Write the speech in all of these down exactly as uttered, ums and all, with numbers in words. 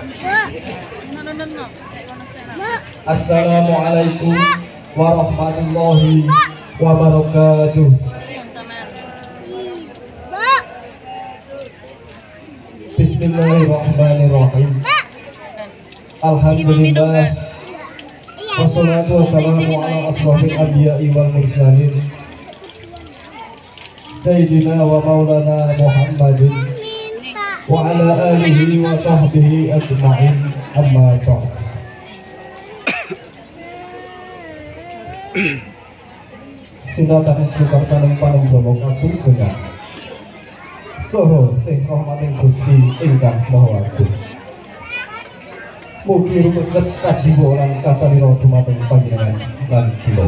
Assalamualaikum warahmatullahi wabarakatuh. Bismillahirrahmanirrahim. Alhamdulillah. Wassalatu wassalamu ala asrofil anbiya'i wal mursalin Sayyidina wa maulana Muhammadin wa ala alihi wa sahbihi ajma'in, amma ba'd. Sinatan sukartaning panunggawa kasungguhan soho sing rahmating Gusti ingkang Maha Agung. Mugi rumeset kajiwa lan kasalira dumateng panjenengan lan kula.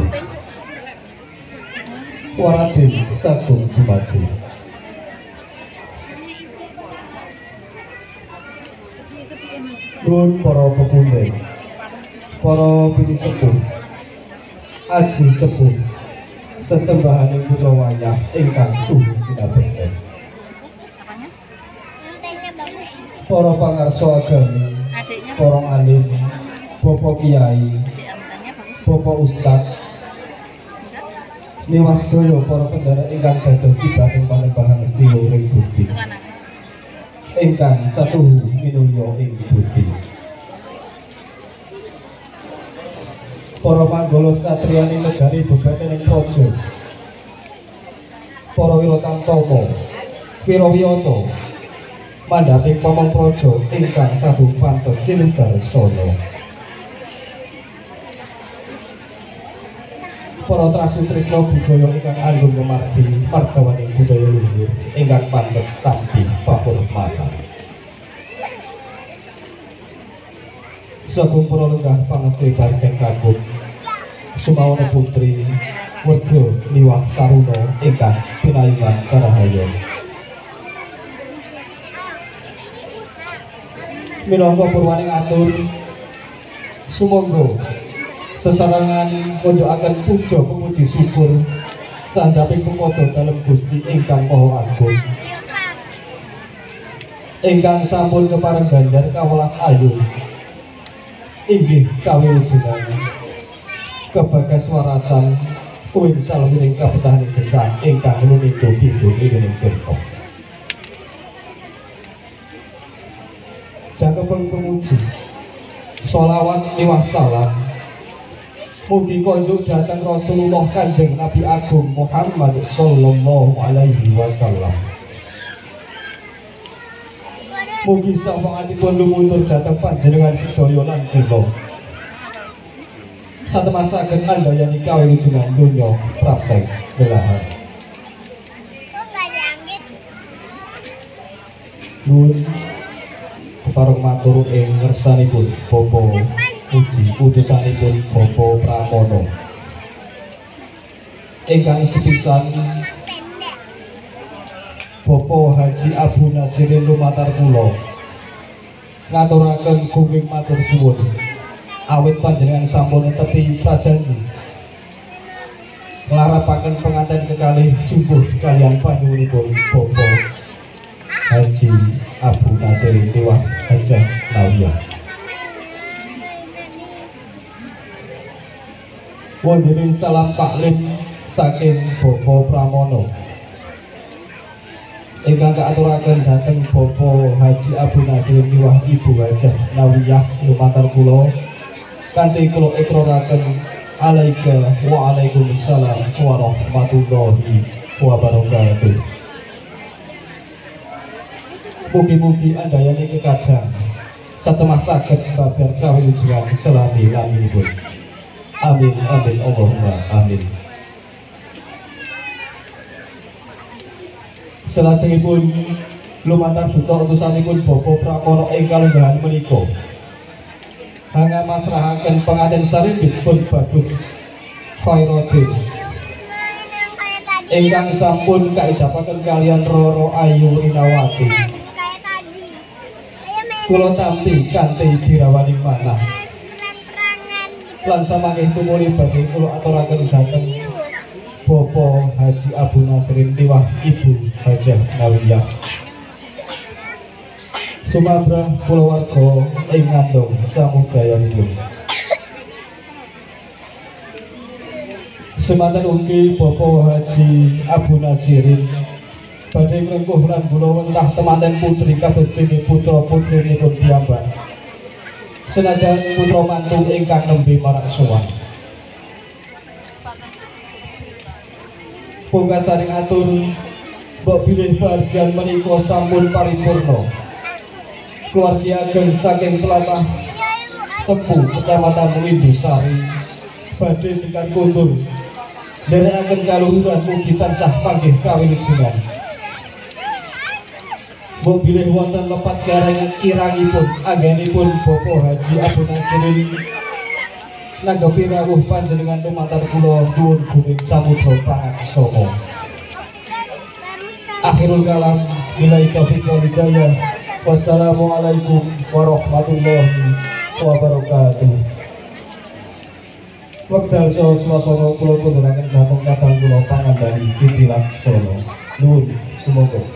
Waradin sagung dumadi. Nuwun para pepundhen, para bini sepuh, aji sepuh, sesembahaning kula wayah ingkang tuhu kinabekten. Para pangarsa agami, para alim, bapak kiai, bapak ustadz, niwasdaya para pendherek ingkang dados ibadah panembahan sedaya ing budi, ingkang satuhu minulya ing budi. Para manggala satriyane negari bebatening praja, para wiratantama, wirawiyata, mandhating pamong praja ingkang sabu pantes sinubar sana. Para trasu tresna budaya ingkang anggun ngemargi margawaning budaya luhur ingkang pantes tampi pakurmatan. Sagung para lenggah pangesti barken kagum sumawana putri werga liwah taruna ingkang pinaringan karahaya. Minangka purwaning atur sumangga sesarengan mojokaken puja pemuji syukur sandhaping pupada dalem Gusti ingkang Maha Agung ingkang sampun kepareng ganjar kawelas ayu inggih kawilujengan kebagas warasan kuwin salemining kabetahaning gesang ingkang lumiku pintu ing kirta. Jangkeping pemuji sholawat liwah salam mugi konjuk dhateng Rasulullah Kanjeng Nabi Agung Muhammad sallallahu alaihi wasallam. Mugi sapangatipun lumuntur dhateng panjenengan sedaya lan kula satemasaken andayani kawilujengan donya praktek lelahan. Nuwun kepareng matur ing ngersanipun Bapak Puji putusanipun Bapak Pramono ingkang sepisan Bapak Haji Abu Nasirin lumatar kula ngaturaken gunging matur suwun awit panjenengan sampun netepi prajanji nglarapaken penganten kekalih jumbuh kaliyan panjenenganipun Bapak Haji Abu Nasirin liwah Hajah Nawiyah. Wonten salam taklim saking Bapak Pramono ingkang kaaturaken dhateng Bapak Haji Abu Nasirin liwah Ibu Hajah Nawiyah lumantar kula kanthi kula ikraraken alaika wa alaikumussalam warahmatullahi wabarakatuh. Mugi-mugi andayani kekadang satemah saged babar kawilujengan selami laminipun. Amin amin Allahumma amin. Salajengipun lumantar duka utusanipun Bapak Pramono ing kalenggahan menika hanya masrahaken pengantin saripun pun bagus khairuddin ingkang sampun kaijabaken kalian Roro Ayu Rinawati kula tampi kanthi dirawaning manah lan samangke tumuli badhe kula aturaken dhateng Bapak Haji Abu Nasirin liwah Ibu Hajah Nawiyah Sumabra kulawarga ing ngandhong samudayanipun. Semanten ugi Bapak Haji Abu Nasirin badhe ngrengkuh lan kula wentah temanten putri kados dene putra putrinipun piyambak. Senajan putra mantu ingkang nembe marak sowan. Pungkasaning atur mbok bilih bahagian menika sampun paripurna. Keluarga ageng saking tlatah Sepu Kecamatan Indosari badhe jekan kundur nderekaken kaluhuran mugi tansah panggih kawilujengan. Mbok bilih wonten lepat gareng kirangipun anggenipun Bapak Haji Abu Nasirin nanggepi rawuh panjenengan lumantar kula nuwun guning samudra pangaksana. Akhirul kalam billahi taufiq wal hidayah. Wassalamualaikum warahmatullahi wabarakatuh. Wekdal saha swasana kula kunduraken dhateng kadang kula pangandhani titilaksana. Nuwun semoga